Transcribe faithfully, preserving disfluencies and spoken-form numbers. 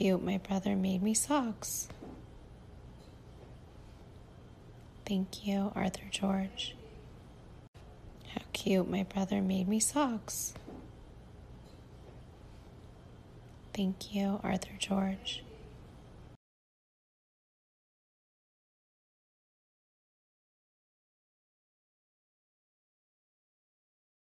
cute, my brother made me socks. Thank you, Arthur George. How cute, my brother made me socks. Thank you, Arthur George.